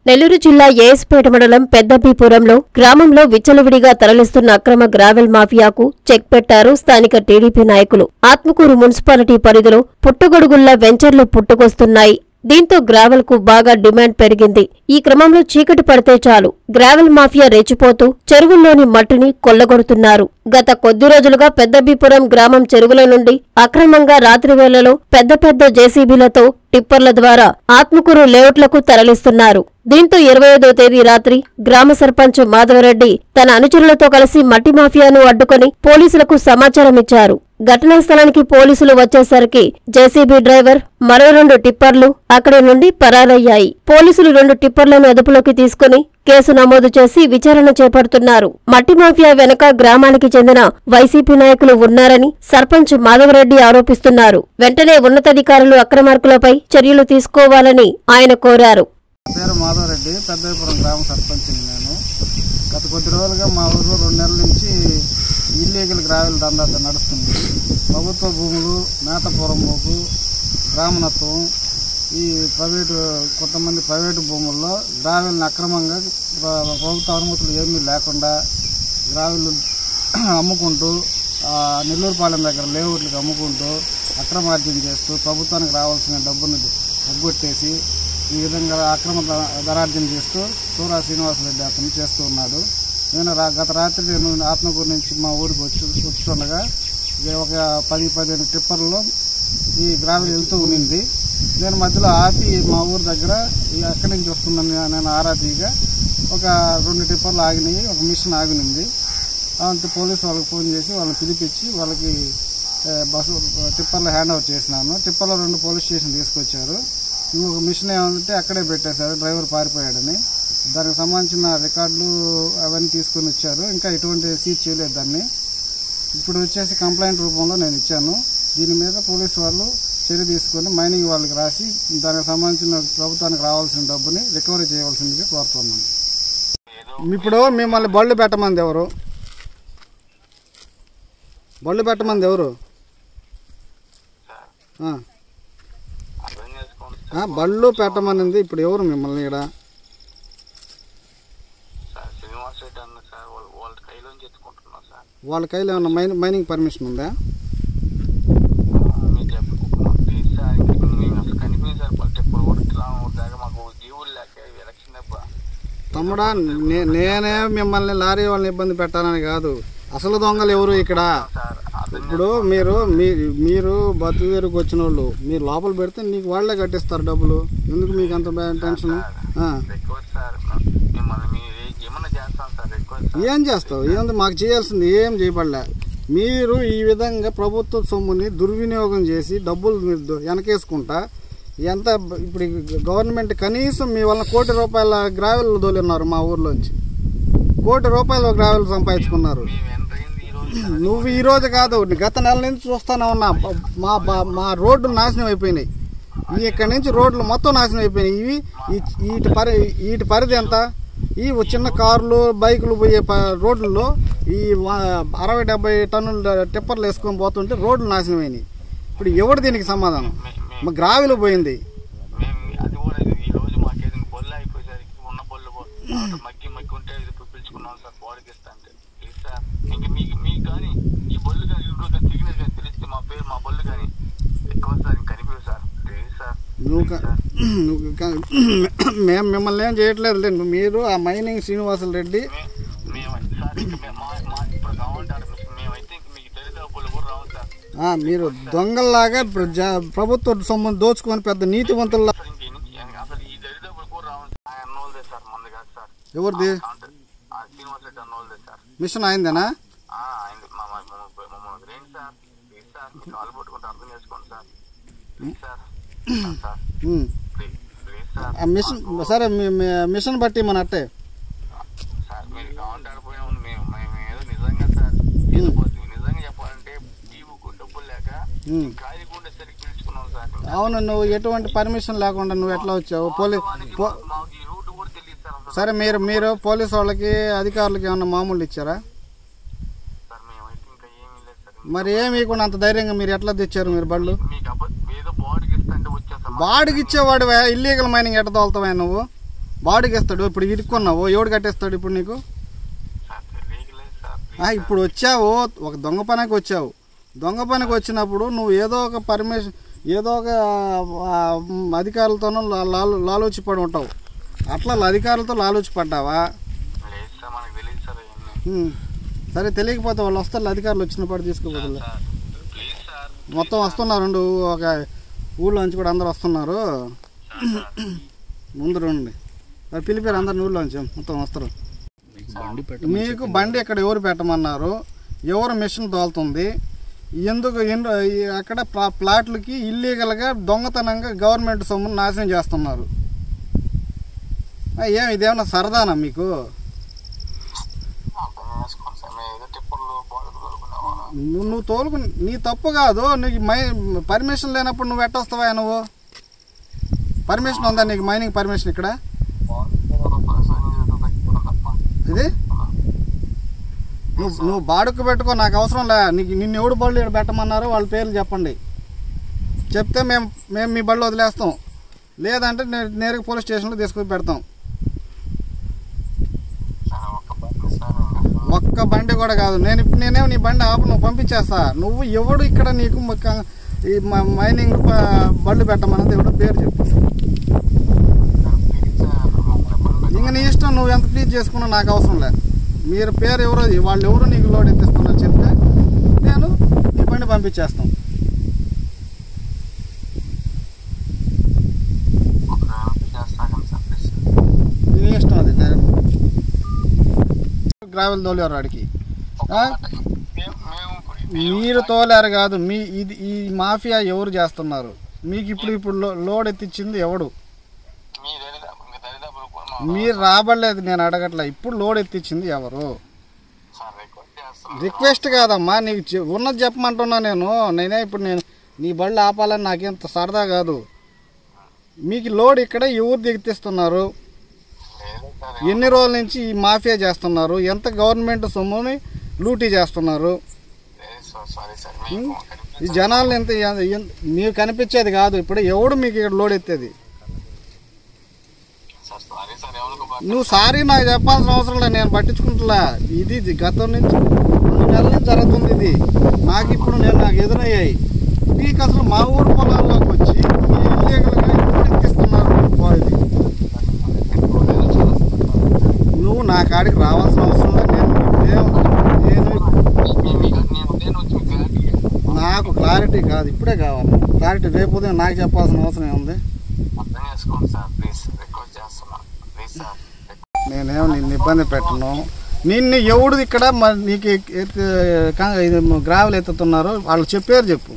నెల్లూరు జిల్లా ఏఎస్పేట మండలం పెద్దబీపురంలో గ్రామంలో విచ్చలవిడిగా తరలిస్తున్న అక్రమ గ్రావెల్ మాఫియాకు చెక్ పెట్టారు స్థానిక టీడీపీ నాయకులు. ఆత్మకూరు మున్సిపాలిటీ పరిధిలో పుట్టగొడుగుల్లా వెంచర్లు పుట్టుకొస్తున్నాయి. దీంతో గ్రావెల్ కు బాగా డిమాండ్ పెరిగింది. ఈ క్రమంలో చీకటి పడితే చాలు గ్రావెల్ మాఫియా రెచ్చిపోతూ చెరువుల్లోని మట్టిని కొల్లగొడుతున్నారు. గత కొద్ది రోజులుగా పెద్దబీపురం గ్రామం చెరువుల నుండి అక్రమంగా రాత్రి వేళలో పెద్ద పెద్ద జేసీబీలతో టిప్పర్ల ద్వారా ఆత్మకూరు లేఅవుట్లకు తరలిస్తున్నారు. దీంతో 25వ తేదీ రాత్రి గ్రామ సర్పంచ్ మాధవరెడ్డి తన అనుచరులతో కలిసి మట్టి మాఫియాను అడ్డుకొని పోలీసులకు సమాచారం ఇచ్చారు. ఘటనా స్థలానికి పోలీసులు వచ్చేసరికి జేసీబీ డ్రైవర్ మరో 2 టిప్పర్లు అక్కడి నుండి పరారయ్యాయి. పోలీసులు 2 టిప్పర్లను అదుపులోకి తీసుకుని కేసు నమోదు చేసి విచారణ చేపడుతున్నారు. మట్టి మాఫియా వెనక గ్రామానికి చెందిన వైసీపీ నాయకులు ఉన్నారని సర్పంచ్ మాధవరెడ్డి ఆరోపిస్తున్నారు. వెంటనే ఉన్నతాధికారులు అక్రమార్కులపై చర్యలు తీసుకోవాలని ఆయన కోరారు. పేరు మాధవరెడ్డి, పెద్దపురం గ్రామ సర్పంచ్. నేను గత కొద్ది రోజులుగా మా ఊరిలో 2 నెలల నుంచి ఇల్లీగల్ గ్రావెల్ దందా నడుస్తుంది. ప్రభుత్వ భూములు, మేతపురం భూము, గ్రామనత్వం, ఈ కొంతమంది ప్రైవేటు భూముల్లో గ్రావెల్ని అక్రమంగా ప్రభుత్వ అనుమతులు ఏమీ లేకుండా గ్రావెల్ అమ్ముకుంటూ నెల్లూరుపాలెం దగ్గర లేఅవుట్లకు అమ్ముకుంటూ అక్రమార్జన చేస్తూ ప్రభుత్వానికి రావాల్సిన డబ్బును తగ్గొట్టేసి ఈ విధంగా అక్రమ ధనార్జన చేస్తూ సూరా శ్రీనివాసరెడ్డి అతను చేస్తూ ఉన్నాడు. నేను గత రాత్రి నేను ఆత్మకూరు నుంచి మా ఊరికి వచ్చుండగా ఒక 10-15 టిప్పర్లో ఈ గ్రావెల్ వెళ్తూ ఉన్నింది. నేను మధ్యలో ఆపి మా ఊరు దగ్గర ఎక్కడి నుంచి వస్తుందని నేను ఆరాధీగా ఒక 2 టిప్పర్లు ఆగినాయి, ఒక మిషన్ ఆగినింది. అంతే పోలీసు వాళ్ళకి ఫోన్ చేసి వాళ్ళని పిలిపించి వాళ్ళకి బస్సు టిప్పర్లు హ్యాండ్ ఓవర్ చేసినాను. టిప్పర్లో 2 పోలీస్ స్టేషన్ తీసుకొచ్చారు. ఇంకొక మిషన్ ఏమంటే అక్కడే పెట్టేశారు, డ్రైవర్ పారిపోయాడని. దానికి సంబంధించిన రికార్డులు అవన్నీ తీసుకొని వచ్చారు. ఇంకా ఎటువంటి సీజ్ చేయలేదు దాన్ని. ఇప్పుడు వచ్చేసి కంప్లైంట్ రూపంలో నేను ఇచ్చాను. దీని మీద పోలీసు వాళ్ళు చర్య తీసుకొని మైనింగ్ వాళ్ళకి రాసి దానికి సంబంధించిన ప్రభుత్వానికి రావాల్సిన డబ్బుని రికవరీ చేయవలసిందిగా కోరుతున్నాను. ఇప్పుడు మిమ్మల్ని బళ్ళు పెట్టమంది ఎవరు? బళ్ళు పెట్టమంది ఎవరు? బళ్ళు పెట్టమనింది ఇప్పుడు ఎవరు మిమ్మల్ని? ఇక్కడ వాళ్ళ కైలో ఏమన్నా మైనింగ్ పర్మిషన్ ఉందా? తమ్ముడా, నేనే మిమ్మల్ని లారీ వాళ్ళని ఇబ్బంది పెట్టాలని కాదు. అసలు దొంగలు ఎవరు ఇక్కడ? ఇప్పుడు మీరు బతుకు వచ్చిన వాళ్ళు మీరు లోపల పెడితే నీకు వాళ్లే కట్టిస్తారు డబ్బులు. ఎందుకు మీకు అంత టెన్షన్? ఏం చేస్తావు? ఏంది మాకు చేయాల్సింది ఏం చేయబడలే. మీరు ఈ విధంగా ప్రభుత్వ సొమ్ముని దుర్వినియోగం చేసి డబ్బులు వెనకేసుకుంటా ఎంత ఇప్పుడు గవర్నమెంట్ కనీసం మీ వల్ల ₹1 కోటి గ్రావెల్ దోలిన్నారు. మా ఊర్లోంచి ₹1 కోటి గ్రావెల్ సంపాదించుకున్నారు. నువ్వు ఈ రోజు కాదు, గత నెల నుంచి చూస్తానే ఉన్నా. మా రోడ్లు నాశనం అయిపోయినాయి. ఇక్కడి నుంచి రోడ్లు మొత్తం నాశనం అయిపోయినాయి. వీటి పరిధి ఎంత? ఈ చిన్న కార్లు బైకులు పోయే రోడ్లలో ఈ 60-70 టన్నుల టిప్పర్లు వేసుకొని పోతుంటే రోడ్లు నాశనం అయినాయి. ఇప్పుడు ఎవరు దీనికి సమాధానం? మా గ్రావెల్ పోయింది. మేము మిమ్మల్ని ఏం చేయట్లేదు. మీరు ఆ మైనింగ్ శ్రీనివాసరెడ్డి మీరు దొంగల్లాగా ప్రభుత్వ సొమ్మును దోచుకొని పెద్ద నీతివంతుల్లా. ఎవరిది మిషన్ అయిందేనా? మిషన్ సరే, మిషన్ బట్టి మన అట్టే అవును. నువ్వు ఎటువంటి పర్మిషన్ లేకుండా నువ్వు ఎట్లా వచ్చావు? సరే, మీరు పోలీసు వాళ్ళకి అధికారులకి ఏమన్నా మామూలు ఇచ్చారా? మరి ఏమి ఇవ్వకుండా అంత ధైర్యంగా మీరు ఎట్లా తెచ్చారు మీరు బళ్ళు? బాడికి ఇచ్చేవాడు ఇల్లీగల్ మైనింగ్ ఎట్ట తోలుతావా నువ్వు? బాడీకి ఇస్తాడు. ఇప్పుడు ఇరుక్కున్నావు, ఎవడు కట్టేస్తాడు ఇప్పుడు నీకు? ఇప్పుడు వచ్చావు, ఒక దొంగ పనికి వచ్చావు. దొంగ పనికి వచ్చినప్పుడు నువ్వు ఏదో ఒక పర్మిషన్, ఏదో ఒక అధికారులతోనూ లాలోచి పడి ఉంటావు. అట్లా అధికారులతో లాలోచి పడ్డావా? సరే, తెలియకపోతే వాళ్ళు వస్తారు, అధికారులు వచ్చినప్పుడు తీసుకోబోతులే. మొత్తం వస్తున్నారు, ఒక ఊళ్ళో నుంచి కూడా అందరు వస్తున్నారు. ముందు రండి, పిలిపారు అందరిని ఊళ్ళోంచి, మొత్తం వస్తారు. మీకు బండి ఇక్కడ ఎవరు పెట్టమన్నారు? ఎవరు మిషన్ తోలుతుంది? ఎందుకు అక్కడ ప్లాట్లకి ఇల్లీగల్గా దొంగతనంగా గవర్నమెంట్ సొమ్మును నాశనం చేస్తున్నారు. ఇదేమన్నా సరదానా మీకు? నువ్వు తోలుకు, నీ తప్పు కాదు. నీకు పర్మిషన్ లేనప్పుడు నువ్వు ఎట్టొస్తావా? నువ్వు పర్మిషన్ ఉందా నీకు? మైనింగ్ పర్మిషన్ ఇక్కడ ఇది నువ్వు బాడుకు పెట్టుకో, నాకు అవసరం లే. నిన్ను ఎవడు బళ్ళు ఇక్కడ పెట్టమన్నారో వాళ్ళ పేర్లు చెప్పండి. చెప్తే మేము మీ బళ్ళు వదిలేస్తాం, లేదంటే నేరుగా పోలీస్ స్టేషన్లో తీసుకొని పెడతాం. ఒక్క బండి కూడా కాదు. నేనేమో నీ బండి ఆపు, నువ్వు పంపించేస్తా. నువ్వు ఎవడు ఇక్కడ నీకు ఈ మైనింగ్ బళ్ళు పెట్టమన్నది ఎవడో పేరు చెప్పు. ఇంక నీ ఇష్టం, నువ్వు ఎంత ప్లీజ్ చేసుకున్నా నాకు అవసరం లే. మీరు పేరు ఎవరో, వాళ్ళు ఎవరు నీకు లోడ్ ఎత్తిస్తున్నారు చెప్తే నేను నీ బండి పంపించేస్తాం. నీ ఇష్టం అది. గ్రావెల్ తోలేరు వాడికి, మీరు తోలేరు కాదు. ఈ మాఫియా ఎవరు చేస్తున్నారు? మీకు ఇప్పుడు లోడ్ ఎత్తిచ్చింది ఎవడు? మీరు రాబడలేదు, నేను అడగట్లే. ఇప్పుడు లోడ్ ఎత్తిచ్చింది ఎవరు? రిక్వెస్ట్ కాదమ్మా, నీకు ఉన్నది చెప్పమంటున్నా. నేనే ఇప్పుడు నీ బళ్ళు ఆపాలని నాకేంత సరదా కాదు. మీకు లోడ్ ఇక్కడ ఎవరు దిగుతిస్తున్నారు? ఎన్ని రోజుల నుంచి ఈ మాఫియా చేస్తున్నారు? ఎంత గవర్నమెంట్ సొమ్ముని లూటీ చేస్తున్నారు? ఈ జనాలను ఎంత మీకు కనిపించేది కాదు. ఇప్పుడు ఎవడు మీకు ఇక్కడ లోడ్ ఎత్తేది? నువ్వు సారీ నాకు చెప్పాల్సిన అవసరం లేదు, నేను పట్టించుకుంటున్నా. ఇది గతం నుంచి 2 నెలల నుంచి జరుగుతుంది ఇది. నాకు ఇప్పుడు నాకు ఎదురయ్యాయి. మీకు అసలు మా ఊరు పొలాల్లోకి వచ్చి ఇల్లీగల్గా ఎక్కిస్తున్నారు. నువ్వు నా కాడికి రావాల్సిన అవసరం లేదు. నాకు క్లారిటీ కాదు, ఇప్పుడే కావాలి క్లారిటీ. రేపు ఉదయం నాకు చెప్పాల్సిన అవసరం ఏముంది? నేనేమో నిన్ను ఇబ్బంది పెట్టను. నిన్ను ఎవడు ఇక్కడ నీకు గ్రావెల్ ఎత్తుతున్నారు వాళ్ళు చెప్పారు చెప్పు.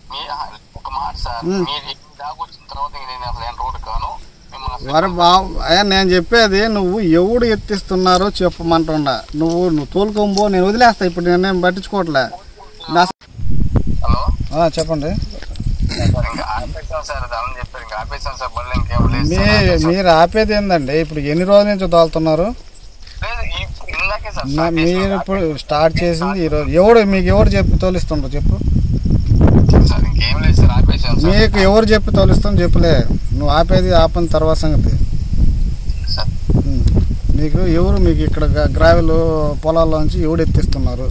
నేను చెప్పేది నువ్వు ఎవడు ఎత్తిస్తున్నారో చెప్పమంటుండా. నువ్వు తోలుకోబో, నేను వదిలేస్తా. ఇప్పుడు నేనేం పట్టించుకోవట్లే. చెప్పండి. మీరు ఆపేది ఏందండి? ఇప్పుడు ఎన్ని రోజుల నుంచి తోలుతున్నారు? మీరు ఇప్పుడు స్టార్ట్ చేసింది ఈరోజు. మీకు ఎవరు చెప్పి తోలిస్తుండ్రు చెప్పు? మీకు ఎవరు చెప్పి తోలిస్తాం చెప్పలే. నువ్వు ఆపేది ఆపని తర్వాత సంగతి. మీకు ఇక్కడ గ్రావెల్ పొలాల్లోంచి ఎవడు ఎత్తిస్తున్నారు?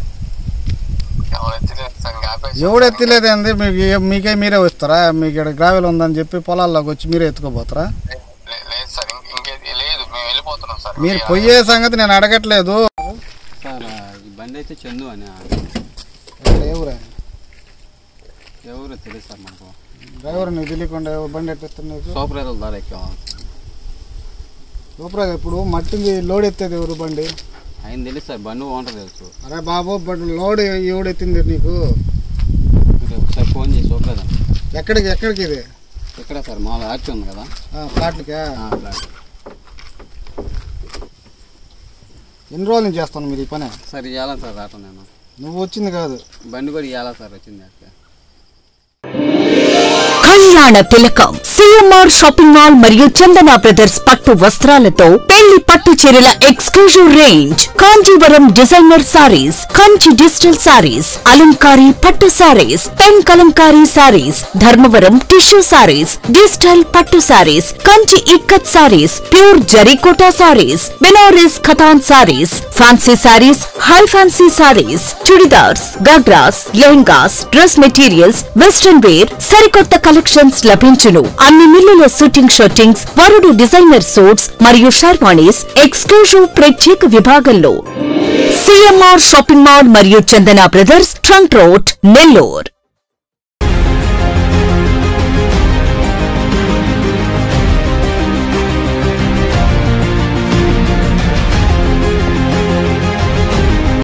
ఎవడు ఎత్తిలేదండి? మీకే మీరే వస్తారా? మీకు ఇక్కడ గ్రావెల్ ఉందని చెప్పి పొలాల్లోకి వచ్చి మీరే ఎత్తుకోపోతారా? మీరు పోయే సంగతి నేను అడగట్లేదు. బండి అయితే చందు అని ఎవరు తెలుసు సార్ మనకు. డ్రైవర్ నీకు తెలియకుండా బండి ఎట్టిస్తున్నా? సూపర్ ద్వారా ఎక్కాం. సూపర్. ఇప్పుడు మట్టికి లోడ్ ఎత్తేది ఎవరు బండి? ఆయన తెలుసు సార్, బండి ఓనర్ తెలుసు. అరే బాబు, లోడ్ ఎవడు ఎత్తింది నీకు? ఒకసారి ఫోన్ చేసి సూపర్. ఎక్కడికి ఇది? ఇక్కడ సార్ మా ఆర్చి ఉంది కదా, ఫ్లాట్లకా? ఫ్లాట్. ఎన్ని రోజుల నుంచి చేస్తాను మీరు ఈ పని? సార్ ఇవ్వాలా సార్ రావటం. నేను నువ్వు వచ్చింది కాదు, బండి కూడా ఇవ్వాలా సార్ వచ్చింది. కళ్యాణ తిలకం సిఎంఆర్ షాపింగ్ మాల్ మరియు చందన బ్రదర్స్ పట్టు వస్త్రాలతో పెళ్లి పట్టు చీరల exclusive range, Kanjeevaram designer sarees, Kanchi digital sarees, అలంకారీ పట్టు sarees, pen kalamkari sarees, Dharmavaram tissue sarees, digital పట్టు sarees, Kanchi ikkat sarees, pure జరీకోటా సారీస్, బెనారస్ ఖతాన్ sarees, fancy sarees, high fancy sarees, churidars, ghagras, lehengas, dress materials, western wear, సరికొత్త కలెక్షన్స్ లభించును. అన్ని మిల్లుల షూటింగ్ షర్టింగ్స్, వరుడు డిజైనర్ సూట్స్ మరియు షర్వాణీస్ ఎక్స్క్లూజివ్ ప్రత్యేక విభాగంలో. సిఎంఆర్ షాపింగ్ మాల్ మరియు Chandana brothers, trunk road, Nellore.